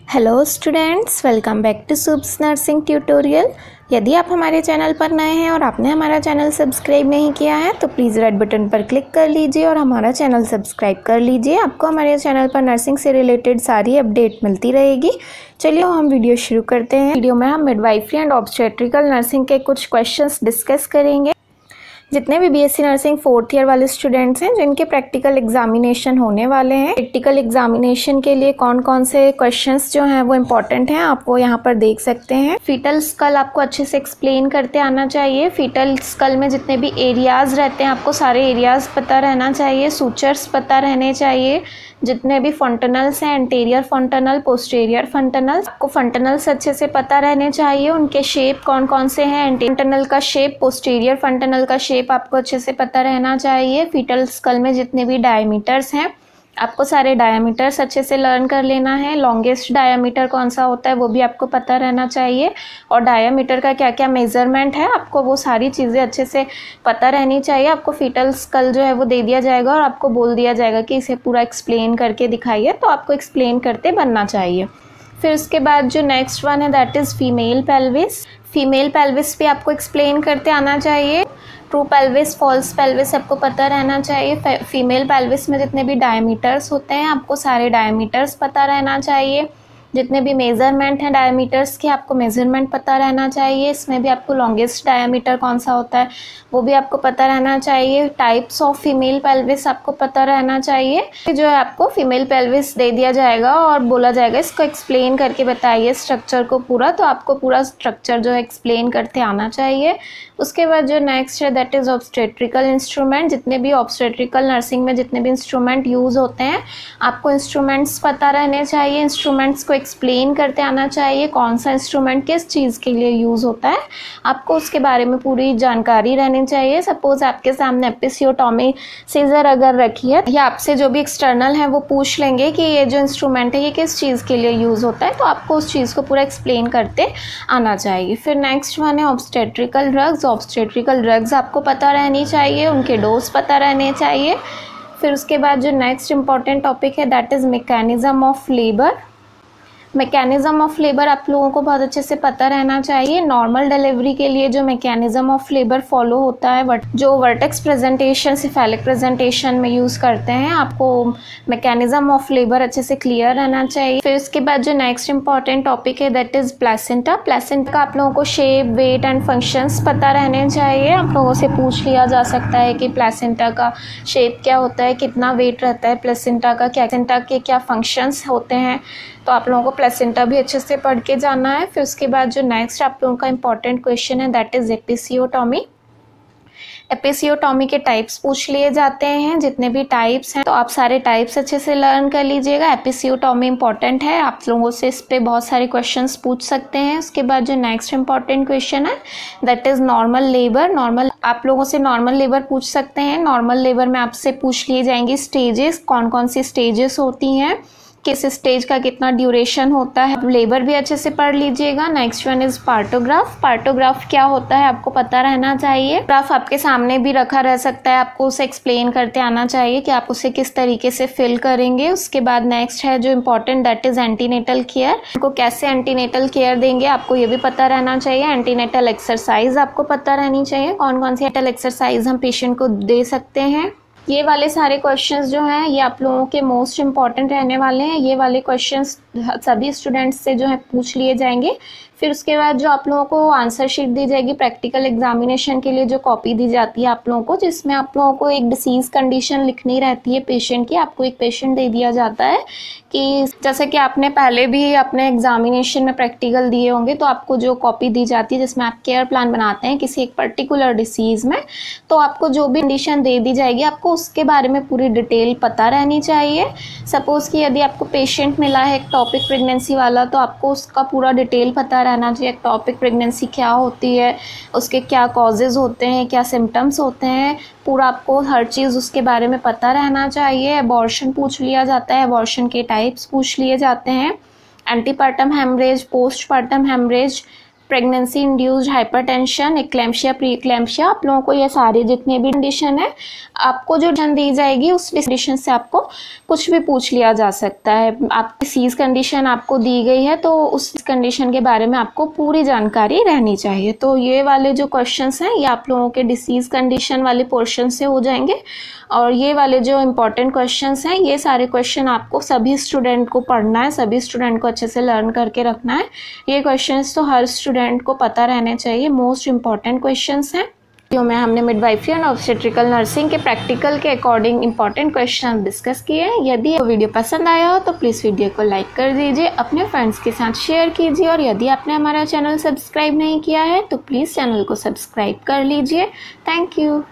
Hello students, welcome back to Subs nursing tutorial. यदि आप हमारे चैनल पर नए हैं और आपने हमारा चैनल सब्सक्राइब नहीं किया है तो प्लीज़ रेड बटन पर क्लिक कर लीजिए और हमारा चैनल सब्सक्राइब कर लीजिए। आपको हमारे चैनल पर नर्सिंग से रिलेटेड सारी अपडेट मिलती रहेगी। चलिए हम वीडियो शुरू करते हैं। वीडियो में हम मिडवाइफरी एंड ऑब्स्टेट्रिकल नर्सिंग के कुछ क्वेश्चंस डिस्कस करेंगे। जितने भी बीएससी नर्सिंग 4th ईयर वाले स्टूडेंट्स हैं जिनके प्रैक्टिकल एग्जामिनेशन होने वाले हैं, प्रैक्टिकल एग्जामिनेशन के लिए कौन कौन से क्वेश्चंस जो हैं वो इम्पोर्टेंट हैं, आप वो यहाँ पर देख सकते हैं। फीटल स्कल आपको अच्छे से एक्सप्लेन करते आना चाहिए। फीटल स्कल में जितने भी एरियाज रहते हैं आपको सारे एरियाज पता रहना चाहिए, सूचर्स पता रहने चाहिए। जितने भी फंटनल्स हैं, एंटीरियर फंटनल, पोस्टीरियर फंटनल्स, आपको फंटनल्स अच्छे से पता रहने चाहिए। उनके शेप कौन कौन से हैं, एंटीरियर फंटनल का शेप, पोस्टीरियर फंटनल का शेप आपको अच्छे से पता रहना चाहिए। फीटल स्कल में जितने भी डायमीटर्स हैं आपको सारे डायमीटर्स अच्छे से लर्न कर लेना है। लॉन्गेस्ट डायमीटर कौन सा होता है वो भी आपको पता रहना चाहिए, और डायमीटर का क्या क्या मेजरमेंट है आपको वो सारी चीज़ें अच्छे से पता रहनी चाहिए। आपको फीटल स्कल जो है वो दे दिया जाएगा और आपको बोल दिया जाएगा कि इसे पूरा एक्सप्लेन करके दिखाइए, तो आपको एक्सप्लेन करते बनना चाहिए। फिर उसके बाद जो नेक्स्ट वन है that is female pelvis. Female pelvis भी आपको एक्सप्लेन करते आना चाहिए। ट्रू पेल्विस, फॉल्स पेल्विस आपको पता रहना चाहिए। फीमेल पेल्विस में जितने भी डायमीटर्स होते हैं आपको सारे डायमीटर्स पता रहना चाहिए। जितने भी मेज़रमेंट हैं डायमीटर्स के आपको मेज़रमेंट पता रहना चाहिए। इसमें भी आपको लॉन्गेस्ट डायमीटर कौन सा होता है वो भी आपको पता रहना चाहिए। टाइप्स ऑफ फीमेल पेल्विस आपको पता रहना चाहिए। जो है आपको फीमेल पेल्विस दे दिया जाएगा और बोला जाएगा इसको एक्सप्लेन करके बताइए स्ट्रक्चर को पूरा, तो आपको पूरा स्ट्रक्चर जो है एक्सप्लेन करते आना चाहिए। उसके बाद जो नेक्स्ट है दैट इज़ ऑब्स्टेट्रिकल इंस्ट्रूमेंट। जितने भी ऑब्स्टेट्रिकल नर्सिंग में जितने भी इंस्ट्रूमेंट यूज़ होते हैं आपको इंस्ट्रूमेंट्स पता रहने चाहिए। इंस्ट्रूमेंट्स को एक्सप्लेन करते आना चाहिए, कौन सा इंस्ट्रूमेंट किस चीज़ के लिए यूज़ होता है आपको उसके बारे में पूरी जानकारी रहनी चाहिए। सपोज़ आपके सामने एपिसियोटॉमी सीजर अगर रखी है या आपसे जो भी एक्सटर्नल है वो पूछ लेंगे कि ये जो इंस्ट्रूमेंट है ये किस चीज़ के लिए यूज़ होता है, तो आपको उस चीज़ को पूरा एक्सप्लेन करते आना चाहिए। फिर नेक्स्ट वन है ऑब्स्टेट्रिकल ड्रग्स। ऑब्स्टेट्रिकल ड्रग्स आपको पता रहनी चाहिए, उनके डोज पता रहने चाहिए। फिर उसके बाद जो नेक्स्ट इंपॉर्टेंट टॉपिक है that is mechanism of labour. Mechanism of labour आप लोगों को बहुत अच्छे से पता रहना चाहिए। नॉर्मल डिलीवरी के लिए जो मैकेनिज़्म ऑफ लेबर फॉलो होता है जो वर्टेक्स प्रेजेंटेशन, सिफेलिक प्रेजेंटेशन में यूज़ करते हैं, आपको मैकेनिज़्म ऑफ लेबर अच्छे से क्लियर रहना चाहिए। फिर उसके बाद जो नेक्स्ट इंपॉर्टेंट टॉपिक है दैट इज़ प्लेसेंटा। प्लेसेंटा का आप लोगों को शेप, वेट एंड फंक्शंस पता रहने चाहिए। आप लोगों से पूछ लिया जा सकता है कि प्लेसेंटा का शेप क्या होता है, कितना वेट रहता है प्लेसेंटा का, प्लेसेंटा के क्या फंक्शंस होते हैं, तो आप लोगों को प्लेसेंटा भी अच्छे से पढ़ के जाना है। फिर उसके बाद जो नेक्स्ट आप लोगों का इंपॉर्टेंट क्वेश्चन है दैट इज़ एपिसियोटॉमी। एपिसियोटॉमी के टाइप्स पूछ लिए जाते हैं। जितने भी टाइप्स हैं तो आप सारे टाइप्स अच्छे से लर्न कर लीजिएगा। एपिसियोटॉमी इंपॉर्टेंट है, आप लोगों से इस पे बहुत सारे क्वेश्चंस पूछ सकते हैं। उसके बाद जो नेक्स्ट इंपॉर्टेंट क्वेश्चन है that is normal labour. Normal आप लोगों से नॉर्मल लेबर पूछ सकते हैं। नॉर्मल लेबर में आपसे पूछ लिए जाएंगी स्टेजेस, कौन कौन सी स्टेजेस होती हैं, किस स्टेज का कितना ड्यूरेशन होता है, लेबर भी अच्छे से पढ़ लीजिएगा। Next one is partograph. Partograph क्या होता है आपको पता रहना चाहिए। ग्राफ आपके सामने भी रखा रह सकता है, आपको उसे एक्सप्लेन करते आना चाहिए कि आप उसे किस तरीके से फिल करेंगे। उसके बाद नेक्स्ट है जो important that is antenatal care. आपको कैसे एंटीनेटल केयर देंगे आपको ये भी पता रहना चाहिए। एंटीनेटल एक्सरसाइज आपको पता रहनी चाहिए, कौन कौन सी एंटीनेटल एक्सरसाइज हम पेशेंट को दे सकते हैं। ये वाले सारे क्वेश्चंस जो हैं ये आप लोगों के मोस्ट इम्पॉर्टेंट रहने वाले हैं। ये वाले क्वेश्चंस सभी स्टूडेंट्स से जो है पूछ लिए जाएंगे। फिर उसके बाद जो आप लोगों को आंसर शीट दी जाएगी प्रैक्टिकल एग्जामिनेशन के लिए, जो कॉपी दी जाती है आप लोगों को, जिसमें आप लोगों को एक डिसीज़ कंडीशन लिखनी रहती है पेशेंट की। आपको एक पेशेंट दे दिया जाता है कि जैसे कि आपने पहले भी अपने एग्जामिनेशन में प्रैक्टिकल दिए होंगे, तो आपको जो कॉपी दी जाती है जिसमें आप केयर प्लान बनाते हैं किसी एक पर्टिकुलर डिसीज़ में, तो आपको जो भी कंडीशन दे दी जाएगी आपको उसके बारे में पूरी डिटेल पता रहनी चाहिए। सपोज़ कि यदि आपको पेशेंट मिला है एक टॉपिक प्रेगनेंसी वाला, तो आपको उसका पूरा डिटेल पता रहना चाहिए। टॉपिक प्रेगनेंसी क्या होती है, उसके क्या कॉजेज़ होते हैं, क्या सिम्टम्स होते हैं, पूरा आपको हर चीज़ उसके बारे में पता रहना चाहिए। अबॉर्शन पूछ लिया जाता है, अबॉर्शन के टाइप्स पूछ लिए जाते हैं। Antepartum haemorrhage, postpartum haemorrhage, pregnancy induced hypertension, eclampsia, pre eclampsia, आप लोगों को ये सारे जितने भी कंडीशन है आपको जो कंडीशन दी जाएगी उस कंडीशन से आपको कुछ भी पूछ लिया जा सकता है। आप डिसीज कंडीशन आपको दी गई है तो उस कंडीशन के बारे में आपको पूरी जानकारी रहनी चाहिए। तो ये वाले जो क्वेश्चंस हैं ये आप लोगों के डिसीज कंडीशन वाले पोर्शन से हो जाएंगे और ये वाले जो इम्पोर्टेंट क्वेश्चंस हैं ये सारे क्वेश्चन आपको सभी स्टूडेंट को पढ़ना है, सभी स्टूडेंट को अच्छे से लर्न करके रखना है। ये क्वेश्चंस तो हर स्टूडेंट को पता रहने चाहिए, मोस्ट इम्पॉर्टेंट क्वेश्चंस हैं। वीडियो में हमने मिडवाइफरी एंड ऑब्स्टेट्रिकल नर्सिंग के प्रैक्टिकल के अकॉर्डिंग इंपॉर्टेंट क्वेश्चन डिस्कस किए हैं। यदि आपको वीडियो पसंद आया हो तो प्लीज़ वीडियो को लाइक कर दीजिए, अपने फ्रेंड्स के साथ शेयर कीजिए और यदि आपने हमारा चैनल सब्सक्राइब नहीं किया है तो प्लीज़ चैनल को सब्सक्राइब कर लीजिए। Thank you.